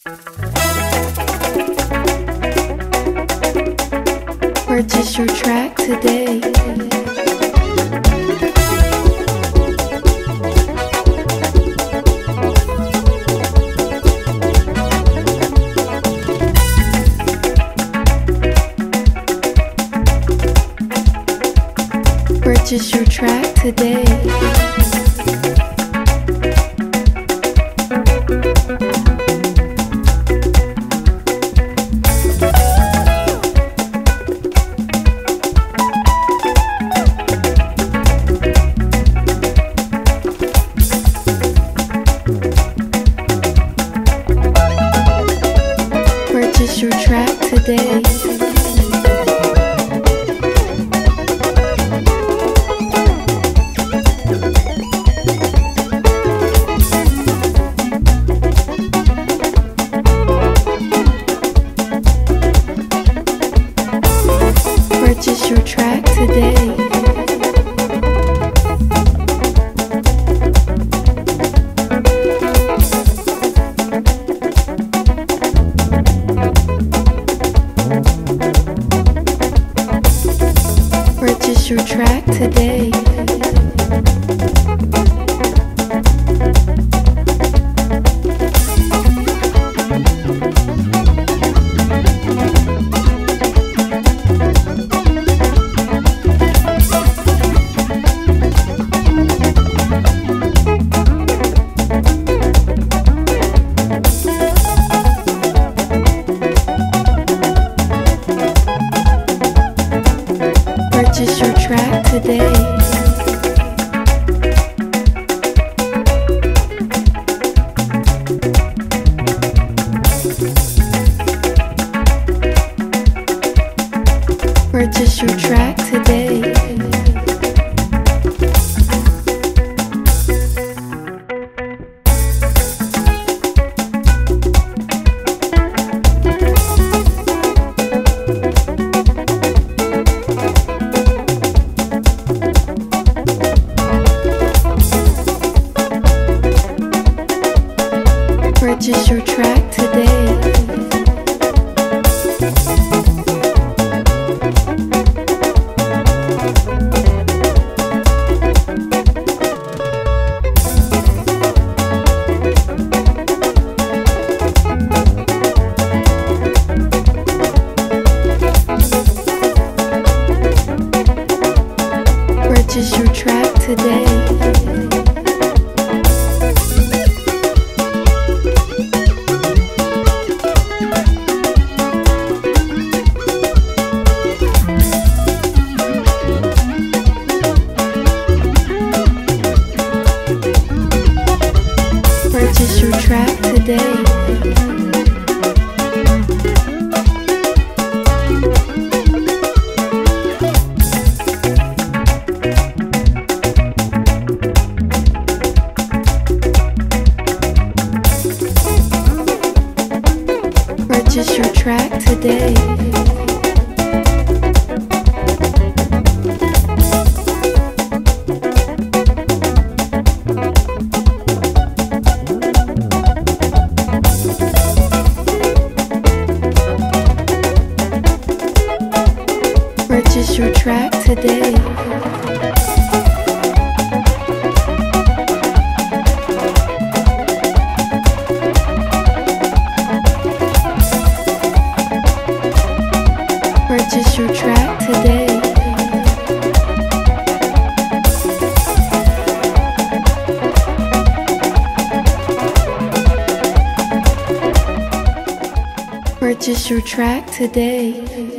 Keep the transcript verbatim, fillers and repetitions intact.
Purchase your track today. Purchase your track today. Purchase your track today. Purchase your track today. Purchase your track today. Purchase your track today. Purchase your track today. Purchase your track today. Purchase your track today. Purchase your track today. Purchase your track today. Purchase your track today. Purchase your track today. Purchase your track today.